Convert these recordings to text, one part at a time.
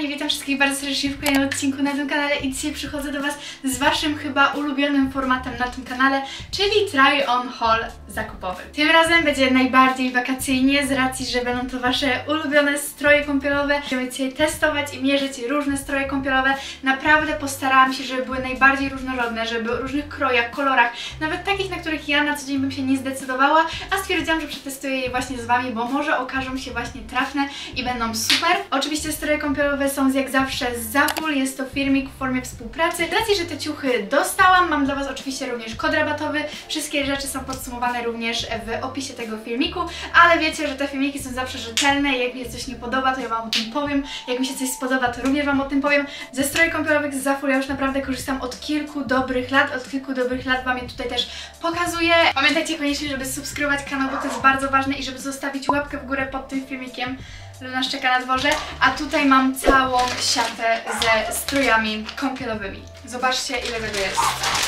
witam wszystkich bardzo serdecznie w kolejnym odcinku na tym kanale i dzisiaj przychodzę do Was z Waszym chyba ulubionym formatem na tym kanale, czyli try on haul zakupowy. Tym razem będzie najbardziej wakacyjnie z racji, że będą to Wasze ulubione stroje kąpielowe. Będziemy dzisiaj testować i mierzyć różne stroje kąpielowe. Naprawdę postarałam się, żeby były najbardziej różnorodne, żeby o różnych krojach, kolorach, nawet takich, na których ja na co dzień bym się nie zdecydowała, a stwierdziłam, że przetestuję je właśnie z Wami, bo może okażą się właśnie trafne i będą super. Oczywiście stroje kąpielowe są jak zawsze z Zaful, jest to filmik w formie współpracy. Z racji, że te ciuchy dostałam, mam dla Was oczywiście również kod rabatowy. Wszystkie rzeczy są podsumowane również w opisie tego filmiku, ale wiecie, że te filmiki są zawsze rzetelne i jak mi się coś nie podoba, to ja Wam o tym powiem. Jak mi się coś spodoba, to również Wam o tym powiem. Ze strojów kąpielowych z Zaful ja już naprawdę korzystam od kilku dobrych lat, Wam je tutaj też pokazuję. Pamiętajcie koniecznie, żeby subskrybować kanał, bo to jest bardzo ważne i żeby zostawić łapkę w górę pod tym filmikiem. Luna czeka na dworze, a tutaj mam całą siatę ze strojami kąpielowymi. Zobaczcie, ile tego jest.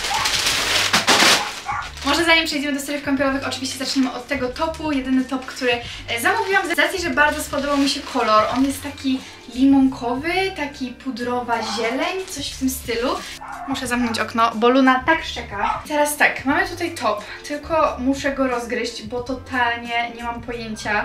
Może zanim przejdziemy do strojów kąpielowych, oczywiście zaczniemy od tego topu. Jedyny top, który zamówiłam z racji, że bardzo spodobał mi się kolor. On jest taki limonkowy, taki pudrowa zieleń, coś w tym stylu. Muszę zamknąć okno, bo Luna tak szczeka. Teraz tak, mamy tutaj top, tylko muszę go rozgryźć, bo totalnie nie mam pojęcia,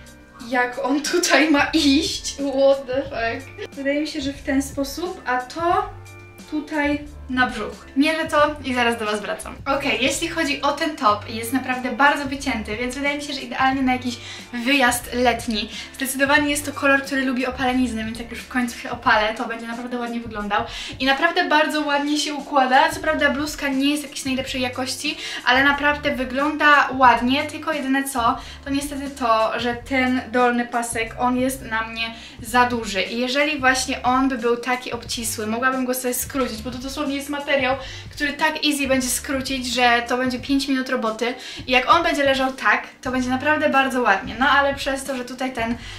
jak on tutaj ma iść. What the fuck. Wydaje mi się, że w ten sposób, a to tutaj na brzuch. Mierzę to i zaraz do Was wracam. Okej, jeśli chodzi o ten top, jest naprawdę bardzo wycięty, więc wydaje mi się, że idealnie na jakiś wyjazd letni. Zdecydowanie jest to kolor, który lubi opalenizny, więc jak już w końcu się opalę, to będzie naprawdę ładnie wyglądał. I naprawdę bardzo ładnie się układa. Co prawda bluzka nie jest jakiejś najlepszej jakości, ale naprawdę wygląda ładnie, tylko jedyne co, to niestety to, że ten dolny pasek, on jest na mnie za duży. I jeżeli właśnie on by był taki obcisły, mogłabym go sobie skrócić, bo to dosłownie jest materiał, który tak easy będzie skrócić, że to będzie 5 minut roboty i jak on będzie leżał tak, to będzie naprawdę bardzo ładnie. No ale przez to, że tutaj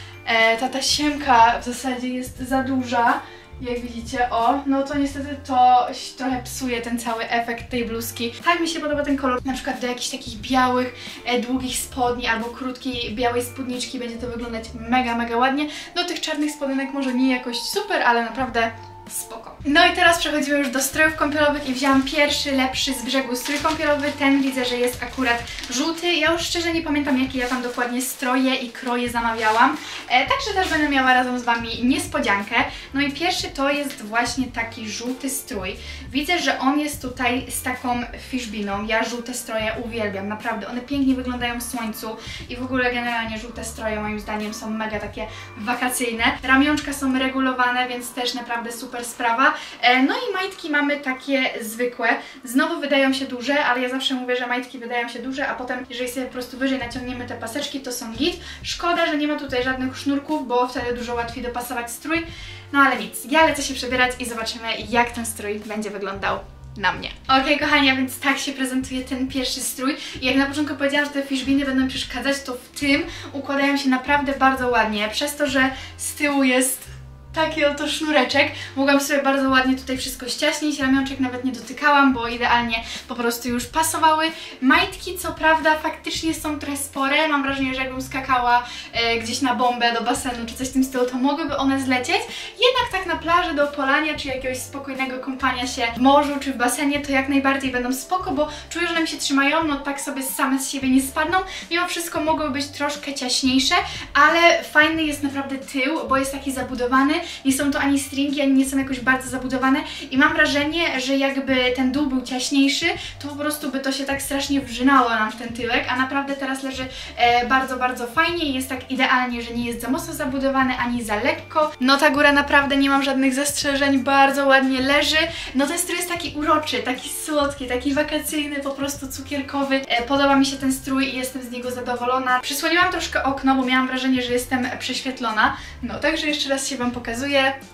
ta tasiemka w zasadzie jest za duża, jak widzicie, no to niestety to trochę psuje ten cały efekt tej bluzki. Tak mi się podoba ten kolor, na przykład do jakichś takich białych, długich spodni albo krótkiej, białej spódniczki będzie to wyglądać mega ładnie. Do tych czarnych spodenek może nie jakoś super, ale naprawdę spoko. No i teraz przechodzimy już do strojów kąpielowych i wzięłam pierwszy, lepszy z brzegu strój kąpielowy. Ten widzę, że jest akurat żółty. Ja już szczerze nie pamiętam, jakie ja tam dokładnie stroje i kroje zamawiałam. Także też będę miała razem z Wami niespodziankę. No i pierwszy to jest właśnie taki żółty strój. Widzę, że on jest tutaj z taką fishbiną. Ja żółte stroje uwielbiam, naprawdę. One pięknie wyglądają w słońcu i w ogóle generalnie żółte stroje moim zdaniem są mega takie wakacyjne. Ramionczka są regulowane, więc też naprawdę super sprawa. No i majtki mamy takie zwykłe. Znowu wydają się duże, ale ja zawsze mówię, że majtki wydają się duże, a potem jeżeli sobie po prostu wyżej naciągniemy te paseczki, to są git. Szkoda, że nie ma tutaj żadnych sznurków, bo wtedy dużo łatwiej dopasować strój. No ale nic, ja lecę się przebierać i zobaczymy, jak ten strój będzie wyglądał na mnie. Okej, kochani, a więc tak się prezentuje ten pierwszy strój. I jak na początku powiedziałam, że te fishbiny będą przeszkadzać, to w tym układają się naprawdę bardzo ładnie. Przez to, że z tyłu jest taki oto sznureczek, mogłam sobie bardzo ładnie tutaj wszystko ściaśnić, ramionczek nawet nie dotykałam, bo idealnie po prostu już pasowały. Majtki co prawda faktycznie są trochę spore, mam wrażenie, że jakbym skakała gdzieś na bombę do basenu czy coś w tym stylu, to mogłyby one zlecieć. Jednak tak na plaży do opalania czy jakiegoś spokojnego kąpania się w morzu czy w basenie, to jak najbardziej będą spoko, bo czuję, że one mi się trzymają, no tak sobie same z siebie nie spadną. Mimo wszystko mogły być troszkę ciaśniejsze, ale fajny jest naprawdę tył, bo jest taki zabudowany. Nie są to ani stringi, ani nie są jakoś bardzo zabudowane i mam wrażenie, że jakby ten dół był ciaśniejszy, to po prostu by to się tak strasznie wrzynało nam w ten tyłek, a naprawdę teraz leży bardzo fajnie i jest tak idealnie, że nie jest za mocno zabudowany, ani za lekko. No ta góra naprawdę nie mam żadnych zastrzeżeń, bardzo ładnie leży. No ten strój jest taki uroczy, taki słodki, taki wakacyjny, po prostu cukierkowy. Podoba mi się ten strój i jestem z niego zadowolona. Przysłoniłam troszkę okno, bo miałam wrażenie, że jestem prześwietlona. No także jeszcze raz się Wam pokazuję.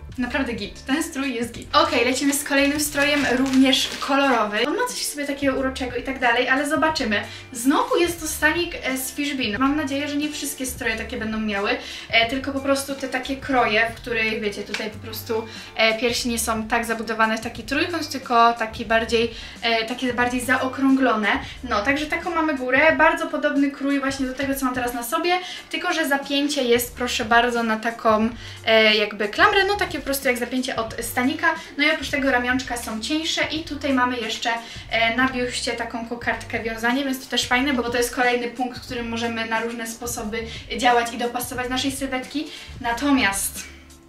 Naprawdę git. Ten strój jest git. Okej, lecimy z kolejnym strojem, również kolorowy. On ma coś sobie takiego uroczego i tak dalej, ale zobaczymy. Znowu jest to stanik z Fishbean. Mam nadzieję, że nie wszystkie stroje takie będą miały, tylko po prostu te takie kroje, w których, wiecie, tutaj po prostu piersi nie są tak zabudowane w taki trójkąt, tylko takie bardziej zaokrąglone. No, także taką mamy górę. Bardzo podobny krój właśnie do tego, co mam teraz na sobie, tylko że zapięcie jest, proszę bardzo, na taką jakby klamrę, no takie po prostu jak zapięcie od stanika. No i oprócz tego ramionczka są cieńsze i tutaj mamy jeszcze na biuście taką kokardkę wiązanie, więc to też fajne, bo to jest kolejny punkt, w którym możemy na różne sposoby działać i dopasować naszej sylwetki. Natomiast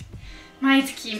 majtki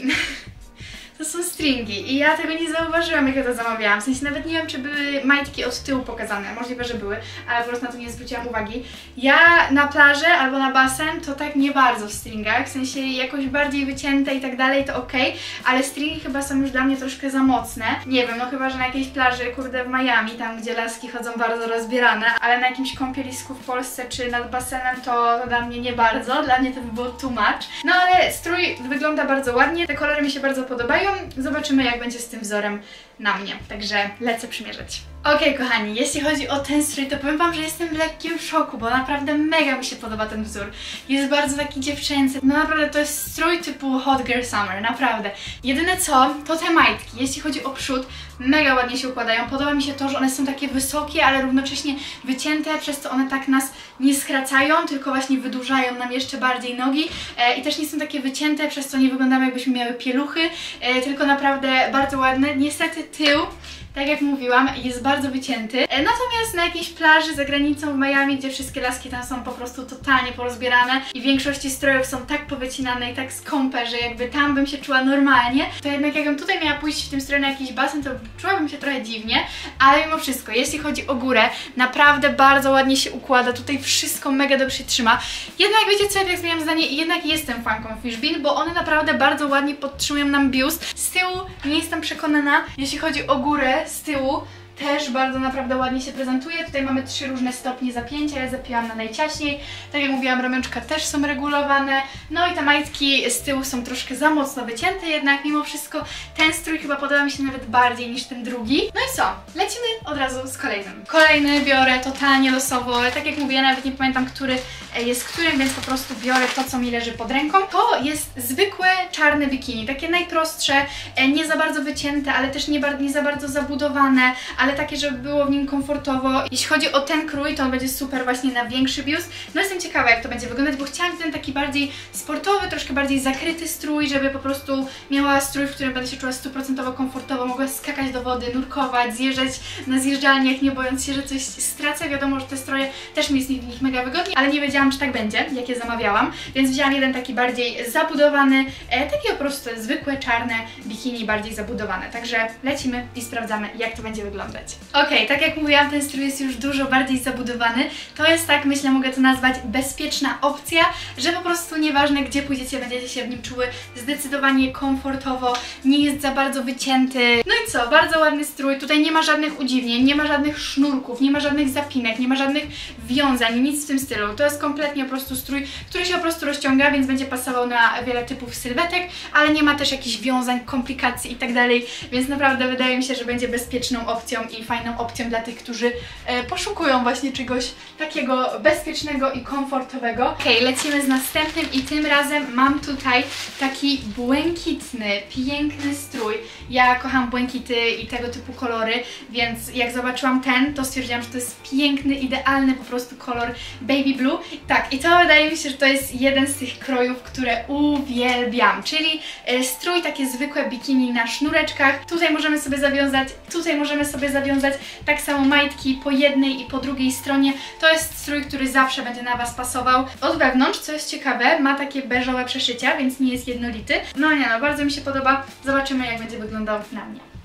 to są stringi i ja tego nie zauważyłam, jak ja to zamawiałam. W sensie nawet nie wiem, czy były majtki od tyłu pokazane. Możliwe, że były, ale po prostu na to nie zwróciłam uwagi. Ja na plażę albo na basen to tak nie bardzo w stringach, w sensie jakoś bardziej wycięte i tak dalej, to okej, ale stringi chyba są już dla mnie troszkę za mocne. Nie wiem, no chyba, że na jakiejś plaży, kurde, w Miami, tam gdzie laski chodzą bardzo rozbierane, ale na jakimś kąpielisku w Polsce czy nad basenem to dla mnie nie bardzo. Dla mnie to by było too much. No ale strój wygląda bardzo ładnie, te kolory mi się bardzo podobają. Zobaczymy, jak będzie z tym wzorem na mnie, także lecę przymierzyć. Okej, kochani, jeśli chodzi o ten strój, to powiem wam, że jestem w lekkim szoku, bo naprawdę mega mi się podoba ten wzór. Jest bardzo taki dziewczęcy, no naprawdę to jest strój typu Hot Girl Summer, naprawdę. Jedyne co, to te majtki, jeśli chodzi o przód, mega ładnie się układają. Podoba mi się to, że one są takie wysokie, ale równocześnie wycięte, przez co one tak nas nie skracają, tylko właśnie wydłużają nam jeszcze bardziej nogi i też nie są takie wycięte, przez co nie wyglądamy, jakbyśmy miały pieluchy, tylko naprawdę bardzo ładne. Niestety tył, tak jak mówiłam, jest bardzo wycięty. Natomiast na jakiejś plaży za granicą w Miami, gdzie wszystkie laski tam są po prostu totalnie porozbierane i w większości strojów są tak powycinane i tak skąpe, że jakby tam bym się czuła normalnie, to jednak jakbym tutaj miała pójść w tym stroju na jakiś basen, to czułabym się trochę dziwnie, ale mimo wszystko, jeśli chodzi o górę, naprawdę bardzo ładnie się układa, tutaj wszystko mega dobrze się trzyma. Jednak wiecie co, ja tak zmieniam zdanie i jednak jestem fanką Fishbean, bo one naprawdę bardzo ładnie podtrzymują nam biust. Z tyłu nie jestem przekonana, jeśli chodzi o górę, z tyłu też bardzo naprawdę ładnie się prezentuje. Tutaj mamy 3 różne stopnie zapięcia, ja zapięłam na najciaśniej. Tak jak mówiłam, ramionczka też są regulowane. No i te majtki z tyłu są troszkę za mocno wycięte, jednak mimo wszystko ten strój chyba podoba mi się nawet bardziej niż ten drugi. No i co? Lecimy od razu z kolejnym. Kolejny biorę totalnie losowo, tak jak mówię, ja nawet nie pamiętam, który jest którym, więc po prostu biorę to, co mi leży pod ręką. To jest zwykłe czarne bikini, takie najprostsze, nie za bardzo wycięte, ale też nie za bardzo zabudowane, ale takie, żeby było w nim komfortowo. Jeśli chodzi o ten krój, to on będzie super właśnie na większy biust. No jestem ciekawa, jak to będzie wyglądać, bo chciałam ten taki bardziej sportowy, troszkę bardziej zakryty strój, żeby po prostu miała strój, w którym będę się czuła 100% komfortowo, mogła skakać do wody, nurkować, zjeżdżać na zjeżdżalniach, nie bojąc się, że coś stracę. Wiadomo, że te stroje też mi jest w nich mega wygodnie, ale nie wiedziałam, czy tak będzie, jak je zamawiałam, więc wzięłam jeden taki bardziej zabudowany, takie po prostu zwykłe, czarne bikini, bardziej zabudowane. Także lecimy i sprawdzamy, jak to będzie wyglądać. Okej, tak jak mówiłam, ten strój jest już dużo bardziej zabudowany. To jest, tak myślę, mogę to nazwać bezpieczna opcja, że po prostu nieważne, gdzie pójdziecie, będziecie się w nim czuły zdecydowanie komfortowo, nie jest za bardzo wycięty. No i co, bardzo ładny strój, tutaj nie ma żadnych udziwnień, nie ma żadnych sznurków, nie ma żadnych zapinek, nie ma żadnych wiązań, nic w tym stylu. To jest kompletnie po prostu strój, który się po prostu rozciąga, więc będzie pasował na wiele typów sylwetek, ale nie ma też jakichś wiązań, komplikacji i tak dalej, więc naprawdę wydaje mi się, że będzie bezpieczną opcją i fajną opcją dla tych, którzy poszukują właśnie czegoś takiego bezpiecznego i komfortowego. Okej, lecimy z następnym i tym razem mam tutaj taki błękitny, piękny strój. Ja kocham błękity i tego typu kolory, więc jak zobaczyłam ten, to stwierdziłam, że to jest piękny, idealny po prostu kolor baby blue. Tak, i to wydaje mi się, że to jest jeden z tych krojów, które uwielbiam, czyli strój takie zwykłe bikini na sznureczkach. Tutaj możemy sobie zawiązać, tutaj możemy sobie zawiązać, tak samo majtki po jednej i po drugiej stronie. To jest strój, który zawsze będzie na Was pasował. Od wewnątrz, co jest ciekawe, ma takie beżowe przeszycia, więc nie jest jednolity. No nie no, bardzo mi się podoba. Zobaczymy, jak będzie wyglądał na mnie.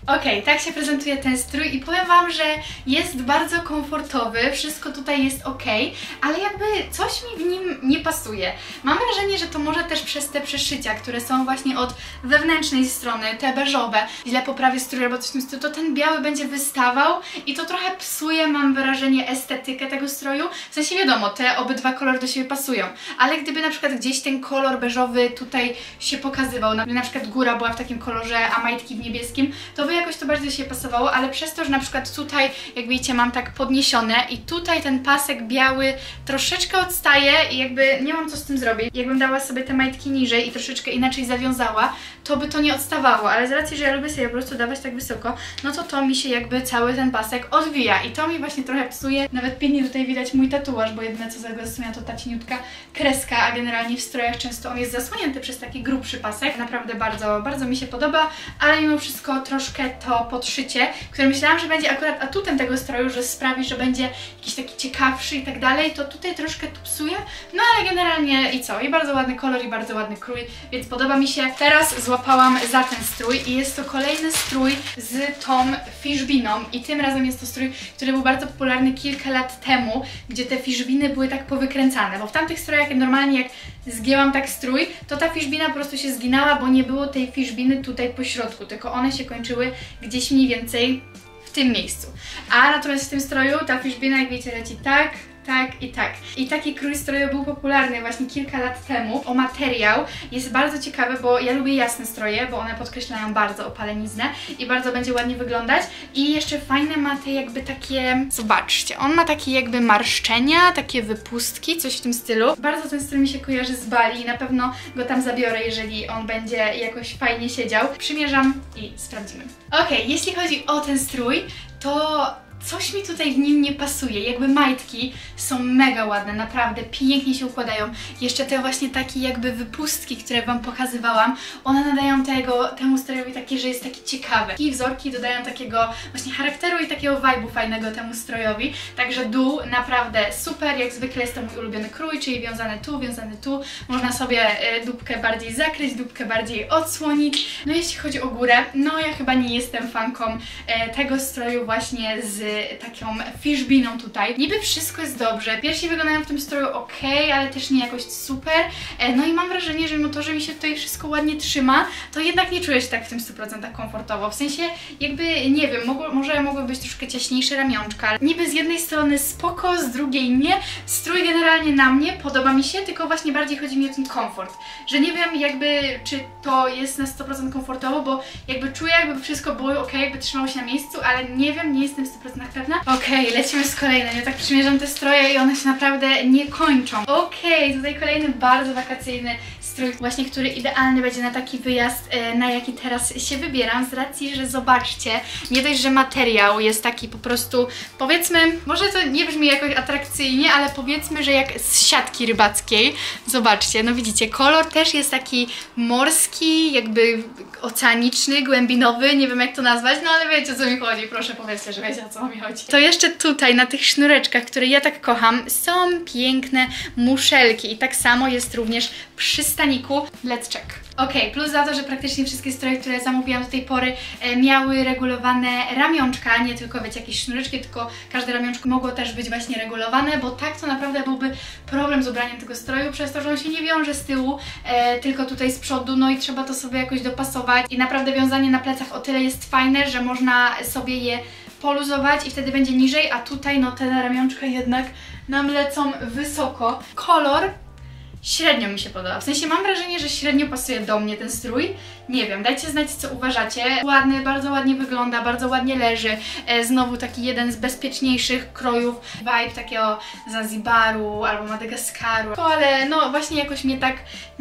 Okej, tak się prezentuje ten strój i powiem Wam, że jest bardzo komfortowy, wszystko tutaj jest ok, ale jakby coś mi w nim nie pasuje. Mam wrażenie, że to może też przez te przeszycia, które są właśnie od wewnętrznej strony, te beżowe, źle poprawię strój albo coś w tym stylu, to ten biały będzie wystawał i to trochę psuje, mam wrażenie, estetykę tego stroju. W sensie wiadomo, te obydwa kolory do siebie pasują, ale gdyby na przykład gdzieś ten kolor beżowy tutaj się pokazywał, na przykład góra była w takim kolorze, a majtki w niebieskim, to by jakoś to bardziej do siebie pasowało, ale przez to, że na przykład tutaj, jak widzicie, mam tak podniesione i tutaj ten pasek biały troszeczkę odstaje i jakby nie mam co z tym zrobić. Jakbym dała sobie te majtki niżej i troszeczkę inaczej zawiązała, to by to nie odstawało, ale z racji, że ja lubię sobie po prostu dawać tak wysoko, no to mi się jakby cały ten pasek odwija i to mi właśnie trochę psuje. Nawet pięknie tutaj widać mój tatuaż, bo jedyne co zasłania to ta cieniutka kreska, a generalnie w strojach często on jest zasłonięty przez taki grubszy pasek. Naprawdę bardzo mi się podoba, ale mimo wszystko troszkę to podszycie, które myślałam, że będzie akurat atutem tego stroju, że sprawi, że będzie jakiś taki ciekawszy i tak dalej, to tutaj troszkę to psuje, no ale generalnie i co? I bardzo ładny kolor i bardzo ładny krój, więc podoba mi się. Teraz złapałam za ten strój i jest to kolejny strój z tą fiszbiną i tym razem jest to strój, który był bardzo popularny kilka lat temu, gdzie te fiszbiny były tak powykręcane, bo w tamtych strojach normalnie jak zgięłam tak strój, to ta fiszbina po prostu się zginała, bo nie było tej fiszbiny tutaj po środku, tylko one się kończyły gdzieś mniej więcej w tym miejscu. A natomiast w tym stroju ta fiszbina, jak wiecie, leci tak, tak i tak. I taki krój stroju był popularny właśnie kilka lat temu. O materiał jest bardzo ciekawy, bo ja lubię jasne stroje, bo one podkreślają bardzo opaleniznę i bardzo będzie ładnie wyglądać. I jeszcze fajne ma te jakby takie... Zobaczcie, on ma takie jakby marszczenia, takie wypustki, coś w tym stylu. Bardzo ten strój mi się kojarzy z Bali i na pewno go tam zabiorę, jeżeli on będzie jakoś fajnie siedział. Przymierzam i sprawdzimy. Okej, jeśli chodzi o ten strój, to coś mi tutaj w nim nie pasuje, jakby majtki są mega ładne, naprawdę pięknie się układają. Jeszcze te właśnie takie jakby wypustki, które Wam pokazywałam, one nadają temu strojowi takie, że jest taki ciekawy. I wzorki dodają takiego właśnie charakteru i takiego vibe'u fajnego temu strojowi. Także dół naprawdę super, jak zwykle jest to mój ulubiony krój, czyli wiązany tu. Można sobie dupkę bardziej zakryć, dupkę bardziej odsłonić. No jeśli chodzi o górę, no ja chyba nie jestem fanką tego stroju właśnie z taką fiszbiną tutaj. Niby wszystko jest dobrze, piersi wyglądają w tym stroju ok, ale też nie jakoś super. No i mam wrażenie, że mimo to, że mi się tutaj wszystko ładnie trzyma, to jednak nie czuję się tak w tym 100% komfortowo. W sensie jakby, nie wiem, może mogły być troszkę ciaśniejsze ramionczka. Niby z jednej strony spoko, z drugiej nie. Strój generalnie na mnie podoba mi się, tylko właśnie bardziej chodzi mi o ten komfort. Że nie wiem jakby, czy to jest na 100% komfortowo, bo jakby czuję, jakby wszystko było ok, jakby trzymało się na miejscu, ale nie wiem, nie jestem 100% pewna. Okej, lecimy z kolejnym. Ja tak przymierzam te stroje i one się naprawdę nie kończą. Okej, tutaj kolejny bardzo wakacyjny strój, właśnie który idealny będzie na taki wyjazd, na jaki teraz się wybieram, z racji, że zobaczcie, nie dość, że materiał jest taki po prostu, powiedzmy, może to nie brzmi jakoś atrakcyjnie, ale powiedzmy, że jak z siatki rybackiej. Zobaczcie, no widzicie, kolor też jest taki morski, jakby oceaniczny, głębinowy, nie wiem jak to nazwać, no ale wiecie o co mi chodzi, proszę powiedzcie, że wiecie o co mi chodzi. To jeszcze tutaj na tych sznureczkach, które ja tak kocham, są piękne muszelki i tak samo jest również przy staniku. Let's check. Okej, plus za to, że praktycznie wszystkie stroje, które zamówiłam do tej pory miały regulowane ramionczka, nie tylko wiecie jakieś sznureczki, tylko każde ramionczko mogło też być właśnie regulowane, bo tak to naprawdę byłby problem z ubraniem tego stroju, przez to, że on się nie wiąże z tyłu, tylko tutaj z przodu, no i trzeba to sobie jakoś dopasować i naprawdę wiązanie na plecach o tyle jest fajne, że można sobie je poluzować i wtedy będzie niżej, a tutaj no te ramionczka jednak nam lecą wysoko. Kolor średnio mi się podoba, w sensie mam wrażenie, że średnio pasuje do mnie ten strój. Nie wiem, dajcie znać co uważacie. Ładny, bardzo ładnie wygląda, bardzo ładnie leży. Znowu taki jeden z bezpieczniejszych krojów. Vibe takiego Zanzibaru albo Madagaskaru. Ale no właśnie jakoś mnie tak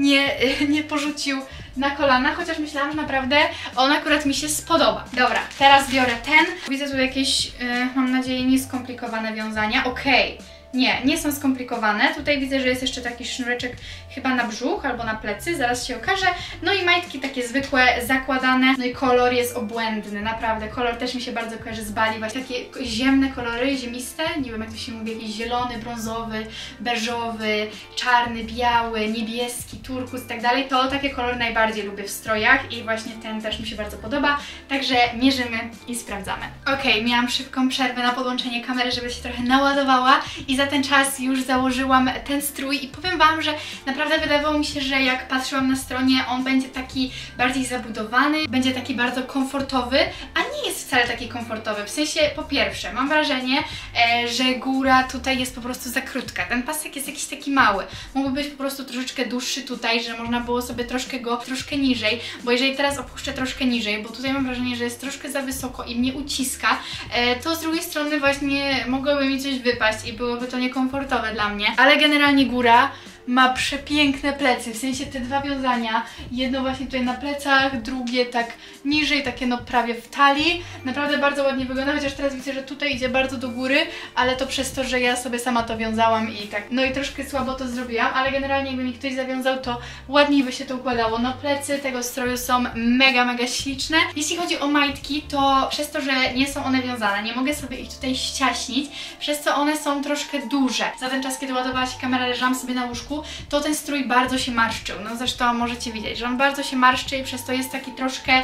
nie porzucił na kolana, chociaż myślałam, że naprawdę on akurat mi się spodoba. Dobra, teraz biorę ten. Widzę tu jakieś, mam nadzieję, nieskomplikowane wiązania. Okej. Nie są skomplikowane. Tutaj widzę, że jest jeszcze taki sznureczek chyba na brzuch albo na plecy, zaraz się okaże. No i majtki takie zwykłe, zakładane. No i kolor jest obłędny, naprawdę. Kolor też mi się bardzo kojarzy z Bali. Właśnie takie ziemne kolory, ziemiste, nie wiem jak to się mówi, jakiś zielony, brązowy, beżowy, czarny, biały, niebieski, turkus i tak dalej. To takie kolory najbardziej lubię w strojach i właśnie ten też mi się bardzo podoba. Także mierzymy i sprawdzamy. Ok, miałam szybką przerwę na podłączenie kamery, żeby się trochę naładowała i za ten czas już założyłam ten strój i powiem Wam, że naprawdę wydawało mi się, że jak patrzyłam na stronie, on będzie taki bardziej zabudowany, będzie taki bardzo komfortowy, a nie jest wcale taki komfortowy. W sensie, po pierwsze, mam wrażenie, że góra tutaj jest po prostu za krótka. Ten pasek jest jakiś taki mały. Mógłby być po prostu troszeczkę dłuższy tutaj, że można było sobie troszkę niżej, bo jeżeli teraz opuszczę troszkę niżej, bo tutaj mam wrażenie, że jest troszkę za wysoko i mnie uciska, to z drugiej strony właśnie mogłoby mi coś wypaść i byłoby to niekomfortowe dla mnie. Ale generalnie góra ma przepiękne plecy, w sensie te dwa wiązania, jedno właśnie tutaj na plecach, drugie tak niżej, takie no prawie w talii. Naprawdę bardzo ładnie wygląda, chociaż teraz widzę, że tutaj idzie bardzo do góry, ale to przez to, że ja sobie sama to wiązałam i tak, no i troszkę słabo to zrobiłam, ale generalnie jakby mi ktoś zawiązał, to ładniej by się to układało. No plecy tego stroju są mega śliczne. Jeśli chodzi o majtki, to przez to, że nie są one wiązane, nie mogę sobie ich tutaj ściaśnić, przez co one są troszkę duże. Za ten czas, kiedy ładowała się kamera, leżałam sobie na łóżku, to ten strój bardzo się marszczył. No zresztą możecie widzieć, że on bardzo się marszczy i przez to jest taki troszkę,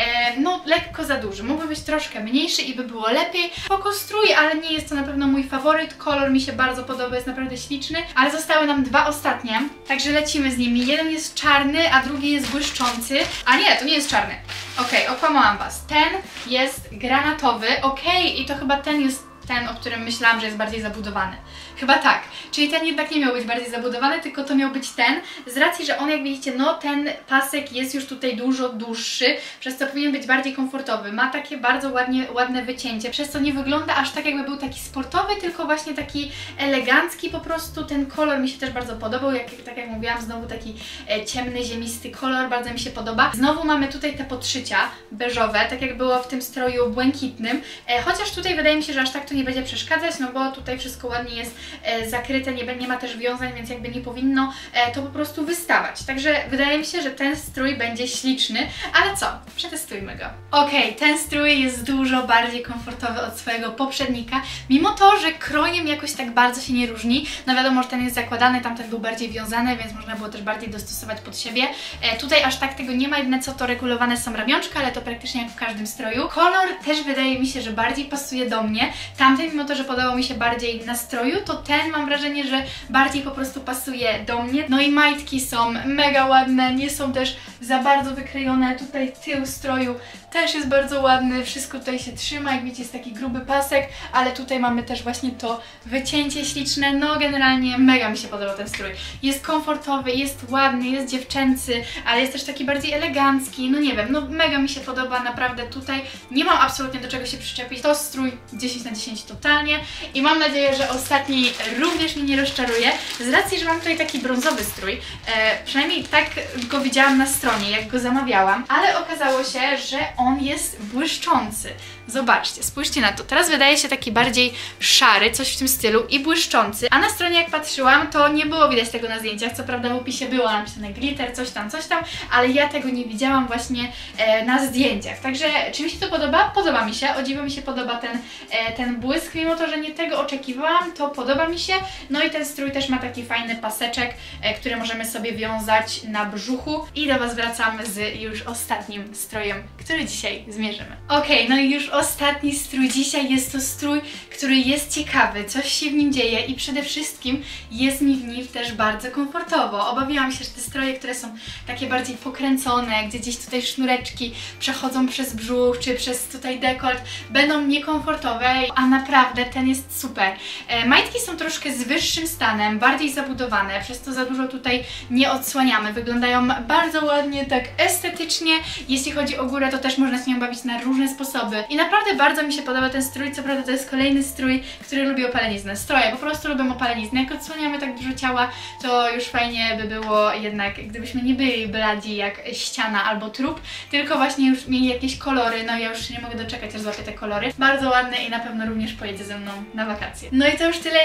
no lekko za duży. Mógłby być troszkę mniejszy i by było lepiej. Spoko strój, ale nie jest to na pewno mój faworyt. Kolor mi się bardzo podoba, jest naprawdę śliczny, ale zostały nam dwa ostatnie, także lecimy z nimi. Jeden jest czarny, a drugi jest błyszczący. A nie, to nie jest czarny. Okej, okłamałam Was. Ten jest granatowy, i to chyba ten jest ten, o którym myślałam, że jest bardziej zabudowany. Chyba tak. Czyli ten jednak nie miał być bardziej zabudowany, tylko to miał być ten. Z racji, że on, jak widzicie, no ten pasek jest już tutaj dużo dłuższy, przez co powinien być bardziej komfortowy. Ma takie bardzo ładne wycięcie, przez co nie wygląda aż tak, jakby był taki sportowy, tylko właśnie taki elegancki po prostu. Ten kolor mi się też bardzo podobał, tak jak mówiłam, znowu taki ciemny, ziemisty kolor, bardzo mi się podoba. Znowu mamy tutaj te podszycia beżowe, tak jak było w tym stroju błękitnym, chociaż tutaj wydaje mi się, że aż tak to nie będzie przeszkadzać, no bo tutaj wszystko ładnie jest zakryte, nie ma też wiązań, więc jakby nie powinno to po prostu wystawać. Także wydaje mi się, że ten strój będzie śliczny, ale co? Przetestujmy go. Ten strój jest dużo bardziej komfortowy od swojego poprzednika, mimo to, że krojem jakoś tak bardzo się nie różni. No wiadomo, że ten jest zakładany, tamten był bardziej wiązany, więc można było też bardziej dostosować pod siebie. Tutaj aż tak tego nie ma, jedyne co to regulowane są ramionczka, ale to praktycznie jak w każdym stroju. Kolor też wydaje mi się, że bardziej pasuje do mnie. Tamten, mimo to, że podobał mi się bardziej na stroju, to ten mam wrażenie, że bardziej po prostu pasuje do mnie. No i majtki są mega ładne, nie są też za bardzo wyklejone. Tutaj tył stroju też jest bardzo ładny, wszystko tutaj się trzyma, jak widzicie jest taki gruby pasek, ale tutaj mamy też właśnie to wycięcie śliczne. No generalnie mega mi się podoba ten strój. Jest komfortowy, jest ładny, jest dziewczęcy, ale jest też taki bardziej elegancki, no nie wiem, no mega mi się podoba, naprawdę tutaj nie mam absolutnie do czego się przyczepić. To strój 10 na 10 totalnie i mam nadzieję, że ostatni również mnie nie rozczaruje, z racji, że mam tutaj taki brązowy strój, przynajmniej tak go widziałam na stronie, jak go zamawiałam, ale okazało się, że on jest błyszczący. Zobaczcie, spójrzcie na to. Teraz wydaje się taki bardziej szary, coś w tym stylu i błyszczący, a na stronie jak patrzyłam, to nie było widać tego na zdjęciach, co prawda w opisie było napisane glitter, coś tam, ale ja tego nie widziałam właśnie na zdjęciach. Także czy mi się to podoba? Podoba mi się, o dziwo mi się podoba ten błysk, mimo to, że nie tego oczekiwałam, to podoba mi się. No i ten strój też ma taki fajny paseczek, który możemy sobie wiązać na brzuchu i do Was wracam z już ostatnim strojem, który dzisiaj zmierzymy. No i już ostatni strój dzisiaj jest to strój, który jest ciekawy, coś się w nim dzieje i przede wszystkim jest mi w nim też bardzo komfortowo. Obawiałam się, że te stroje, które są takie bardziej pokręcone, gdzie gdzieś tutaj sznureczki przechodzą przez brzuch czy przez tutaj dekolt, będą niekomfortowe, a naprawdę ten jest super. Majtki są troszkę z wyższym stanem, bardziej zabudowane, przez to za dużo tutaj nie odsłaniamy. Wyglądają bardzo ładnie, tak estetycznie. Jeśli chodzi o górę, to też można się nią bawić na różne sposoby. I naprawdę bardzo mi się podoba ten strój, co prawda to jest kolejny strój, który lubi opaleniznę. Stroje po prostu lubią opaleniznę. Jak odsłaniamy tak dużo ciała, to już fajnie by było jednak, gdybyśmy nie byli bladzi jak ściana albo trup, tylko właśnie już mieli jakieś kolory. No ja już nie mogę doczekać, aż złapię te kolory. Bardzo ładne i na pewno również pojedzie ze mną na wakacje. No i to już tyle,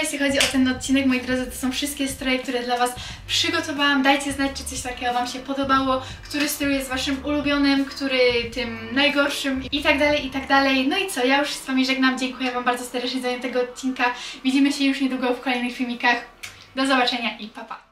jeśli chodzi o ten odcinek, moi drodzy, to są wszystkie stroje, które dla Was przygotowałam. Dajcie znać, czy coś takiego Wam się podobało, który strój jest Waszym ulubionym, który tym najgorszym i tak dalej, i tak dalej. No i co, ja już z Wami żegnam, dziękuję Wam bardzo serdecznie za tego odcinka. Widzimy się już niedługo w kolejnych filmikach. Do zobaczenia i pa pa!